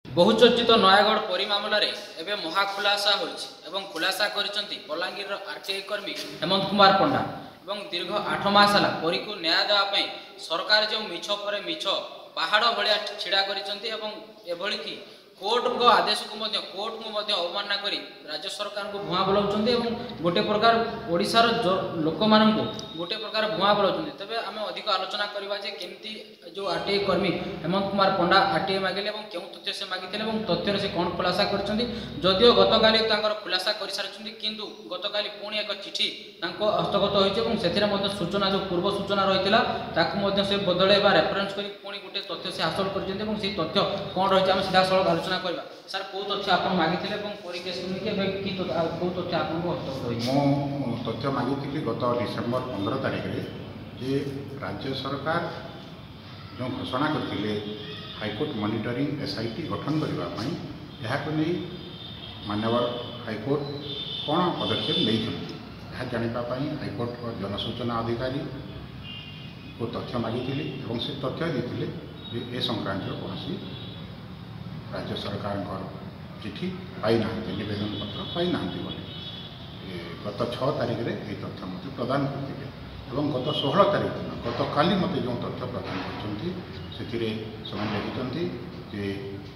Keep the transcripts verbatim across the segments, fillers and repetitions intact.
बहुचर्चित नयागढ़ परी मामलें एवं महाखुलासा होती खुलासा कर बलांगीर आरटीआई कर्मी हेमंत कुमार पंडा और दीर्घ आठ मास है परी को न्याय देवाई सरकार जो मिछ पर मिछ पहाड़ भाया छिड़ा कर कोर्ट को आदेश को कोर्ट को अवमानना कर राज्य सरकार को भुआ बुलाऊँ गोटे प्रकार ओडिशार लोक मान गोटे प्रकार भुआ बुलाऊँ तेज आम अधिक आलोचना करवा केमती जो आरटीआई कर्मी हेमंत कुमार पंडा आरटीआई मागिले क्यों तथ्य से मागिले तथ्य से कौन खुलासा करदियो गतकाली खुलासा कर सारी किंतु गतकाली पुणी एक चिठी हस्तगत होती सूचना जो पूर्व सूचना रही से बदलवा रेफरेन्स कर पुणी गोटे तथ्य से हासिल कर तथ्य कौन रही है सीधा सड़क आलोचना करवा सर कौ तथ्य आप मागिले परी केस कि कौ तथ्य आपको हस्तगत हो तथ्य मागिली गत डिसेम्बर पंद्रह तारिख में जे राज्य सरकार जो घोषणा करते हाईकोर्ट मॉनिटरिंग एसआईटी गठन करने यहाँ नहीं माननीय हाईकोर्ट कौन पदक्षेप नहीं जानापी हाईकोर्ट जनसूचना अधिकारी को तथ्य मागिली से तथ्य देते ए संक्रांत कौन राज्य सरकार चिठी पाई ना नवेदन पत्र पाई ना गत छः तारिख में ये तथ्य मत प्रदान करते गत षोह तारिख दिन गत काली मत जो तथ्य प्रदान कर लिखिं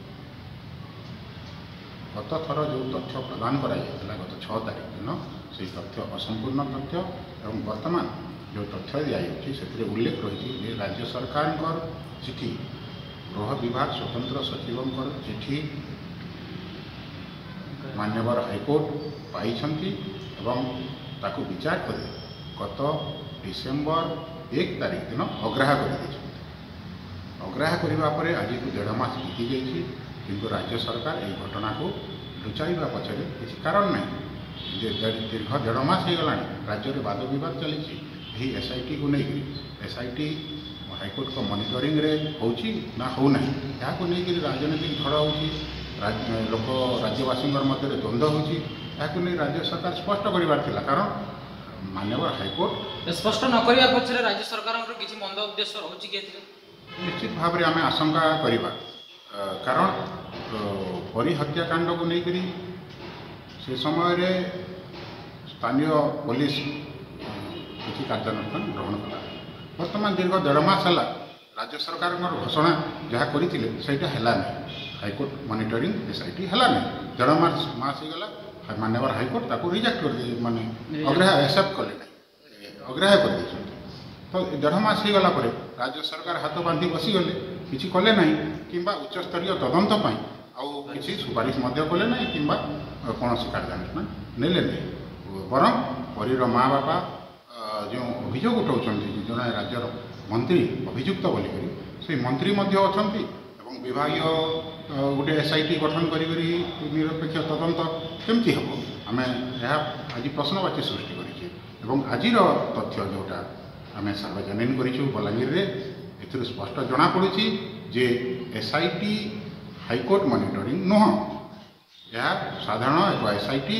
गत थर जो तथ्य प्रदान कराइला गत छः तारिख दिन से तथ्य असंपूर्ण तथ्य और वर्तमान जो तथ्य दिखाई से उल्लेख रही राज्य सरकार चिठी गृह विभाग स्वतंत्र सचिवों चिठी मान्यवर हाईकोर्ट पाई ताकू विचार कर गत डिसेम्बर एक तारिख दिन अग्राह्य कर अग्राह्य करने आज को डेढ़ मास बीती जाइए किंतु राज्य सरकार ये घटना को लुचाइवा पछरे किसी कारण नहीं दीर्घ डेढ़ मास हो गला राज्य में वाद बद चली एसआईटी को लेकर एसआईटी हाईकोर्ट को मॉनिटरिंग रे होची ना हो ना यहाँ नहीं राजनीतिक झड़ हो लोक राज्यवासी मध्य द्वंद्व हो राज्य सरकार स्पष्ट कर कारण माननीय हाईकोर्ट स्पष्ट न करने पक्षे राज्य सरकार किसी मंद उद्देश्य रोचे निश्चित भाव में आम आशंका करवा कारण परी हत्याकांड को लेकर से समय स्थानीय पुलिस किसी कार्यानुष्ठान ग्रहण कला वर्तमान दीर्घ डेढ़ मास है राज्य सरकार घोषणा जहाँ करते है हाईकोर्ट मॉनिटरिंग एसआईटी है डेढ़ मास मास होगला मान्यवर हाईकोर्ट ताको रिजेक्ट कर दे माने अग्राह्य एक्सेप्ट कले ना अग्राह्य कर दे तो डेढ़ मास होगला राज्य सरकार हाथ बांधि बसीगले किसी कले ना कि उच्च स्तरीय तदंत किसी सुपारिश कले ना कि कौन कार्यानुष्ठान नेले नहीं बरं परीर माँ बापा जो अभियोग उठाऊँ जड़े राज्यर मंत्री अभियुक्त बोलिक से मंत्री अच्छा विभाग गोटे एसआईटी गठन कर निरपेक्ष तदंत केमती हम आम आज प्रश्नवाची सृष्टि कर आज तथ्य जोटा आम सार्वजनीन करूँ बलांगीर में स्पष्ट जना पड़ी जे एसआईटी हाईकोर्ट मॉनिटरिंग नुह यह साधारण एक एसआईटी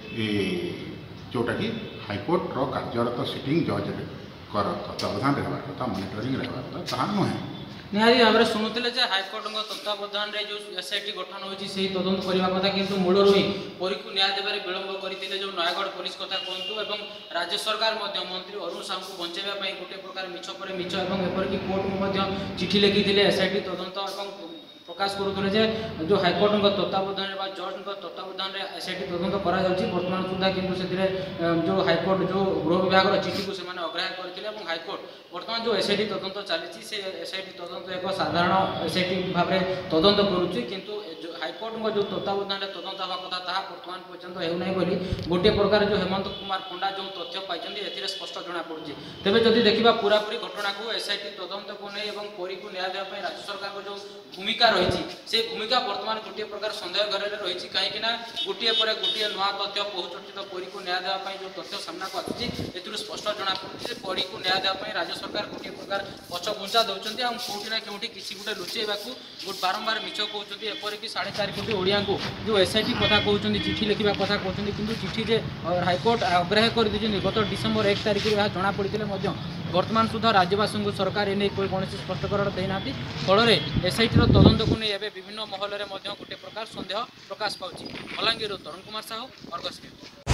जोटा कि हाईकोर्ट रो कार्यरत सिटिंग जज तत्वावधान रहा कथा मॉनिटरिंग रहा कथा नुहे निहारी भाव में शुणुते हाईकोर्ट तत्वावधान जो एसआईटी गठन होती तदंत करने कथा किंतु मूलर ही परी को न्याय देवे विलंब करते जो नयागढ़ पुलिस कथा कहतु और राज्य सरकार मंत्री अरुण साहू को बचाइवाई गोटे प्रकार मिछ पर मिछ और एपरिक कोर्ट को चिठी लिखी एसआईटी तदंत और प्रकाश करुले जो हाईकोर्ट तत्वावधान जज तत्वावधान एसआईटी तदंत करा बर्तमान सुधा किंतु से जो हाईकोर्ट जो गृह विभाग चिठी को अग्राह्य करते हाईकोर्ट बर्तमान जो एसआईटी तदंत चली से एसआईटी तदंत एक साधारण एसआईटी भाव में तदंत करुच्ची किंतु हाईकोर्ट जो तत्वावधान तदंत हवा कथा ताहा बर्तमान पर्यंत होना बोली गोटे प्रकार जो हेमंत कुमार पंडा जो तथ्य पाई ए स्पष्ट जना पड़ी तेज जदि देखा पूरापूरी घटना को एसआईटी तदंत को नहीं और परी को न्याय देवाई राज्य सरकार जो भूमिका रही से भूमिका बर्तमान गोटे प्रकार सन्देह घर रही कहीं गोटे पर गोटे नुआ तथ्य बहुचर्चित परी को न्याय देवाई जो तथ्य सामना को आसूँ ए स्पष्ट जना पड़ी परी को न्याय देवाई राज्य सरकार गोटे प्रकार पछ घुंचा दौरान कौटी ना कौटी किसी गोटे लुचेवा बारंबार मिछ कहते एपरिक साढ़े चार चार कोटी ओडिया को जो एसआईटी कथा कहते चिठी लिखा कथा कहते कि चिठी जे हाइकोर्ट अग्राह्य कर गत डिसेम्बर एक तारिख में जमापड़ी वर्तमान सुधा राज्यवासी को सरकार एने कोई कौन स्पष्टीकरण देना फल एसआईटी तदंत को नहीं विभिन्न महल में गोटे प्रकार सन्देह प्रकाश पाँच। बलांगीर तरुण कुमार साहू अर्गस।